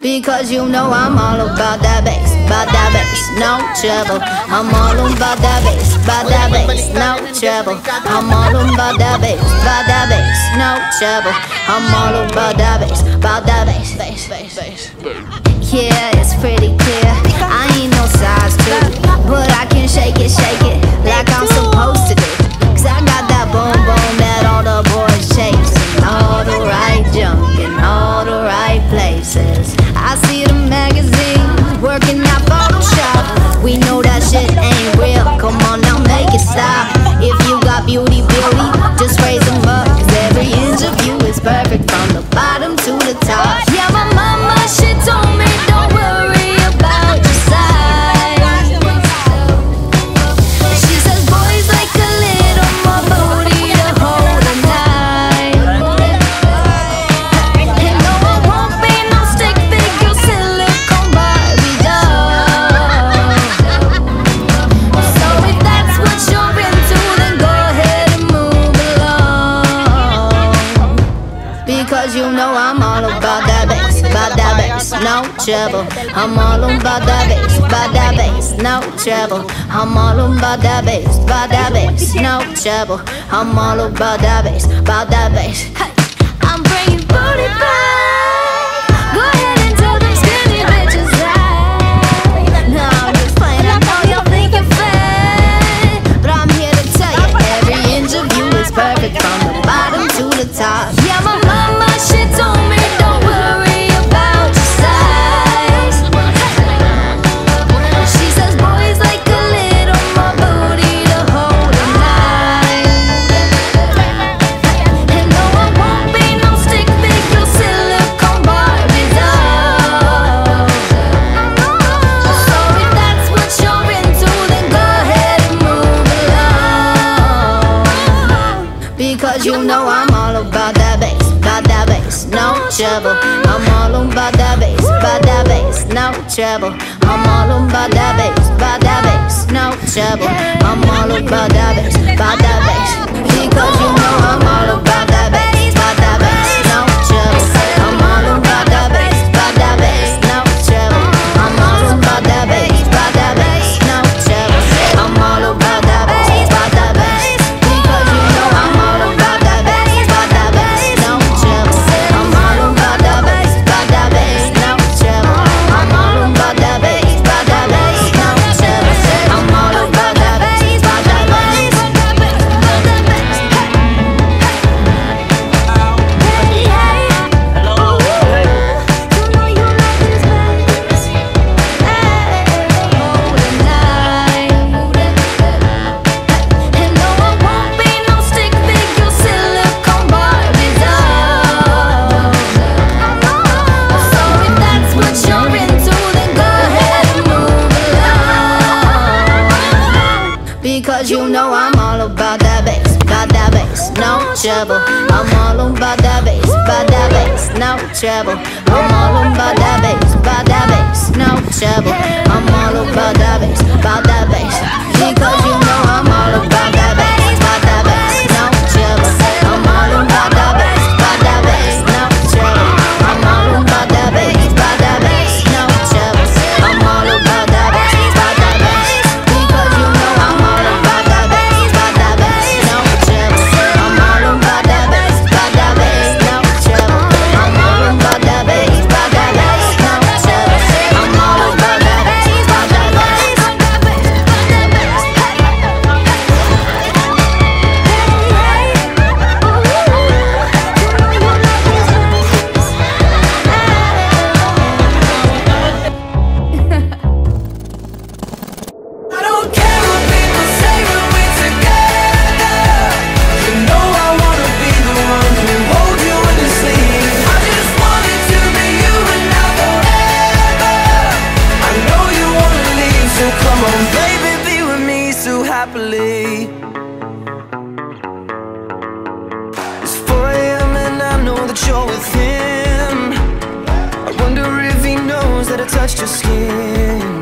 Because you know I'm all about that bass, no trouble. I'm all about that bass, no trouble. I'm all about that bass, no trouble. I'm all about that bass, Yeah, it's pretty clear. I ain't no size 2, but I can shake it like I'm supposed to do. Cause I got that boom boom that all the boys chase, all the right junk in all the right places. I see the magazines working out Photoshop. We know that shit ain't real. Come on now, make it stop. If you got beauty, just raise them up. Cause every inch of you is perfect from the bottom to the top. Yeah, my mama, she told me don't worry about your size. She says boys like a little more booty to hold a knife. And no, I won't be no stick figure silicone Barbie doll. So if that's what you're into, then go ahead and move along. Because you know I'm all about that bass, no trouble. I'm all about that bass, no trouble. I'm all about that bass, no trouble. I'm all about that bass, Hey, I'm bringing booty back. Go ahead and tell them skinny bitches that. No, I'm just playing, I know y'all think you're fat, but I'm here to tell you every inch of you is perfect from the bottom to the top. Yeah, my mama, she told me don't worry about your size. She says boys like a little more booty to hold a knife. And no, I won't be no stick figure silicone Barbie doll. So if that's what you're into, then go ahead and move along. Because you know I'm all about that bass, no trouble. I'm all about that bass, no trouble. I'm all about that bass, no trouble. I'm all about that bass, because you know I'm all about that bass, no trouble. I'm all about that bass, no trouble. I'm all about that bass, no trouble. I'm all about that bass, because you know I'm all about that bass, no trouble. I'm all about that bass, no trouble. I'm all about that bass, no trouble. I'm all about that bass, And no, I won't be no stick figure silicone Barbie doll. So if that's what you're into, then go ahead and move along. Because you know I'm all about that bass, no trouble. I'm all about that bass, no trouble. I'm all about that bass, no trouble. I'm all about that bass, because you know I'm all about that bass, no trouble. I'm all about that bass, no trouble. I'm all about that bass, no trouble. I'm all about that bass, because you know I'm all about that bass, no trouble. I'm all about that bass, no trouble. I'm all about that bass, no trouble. I'm all about that I don't care what people say when we're together. You know I wanna be the one who holds you in his sleeve. I just want it to be you and now forever. I know you wanna leave, so come on, baby, be with me so happily. It's 4 AM and I know that you're with him. I wonder if he knows that I touched your skin.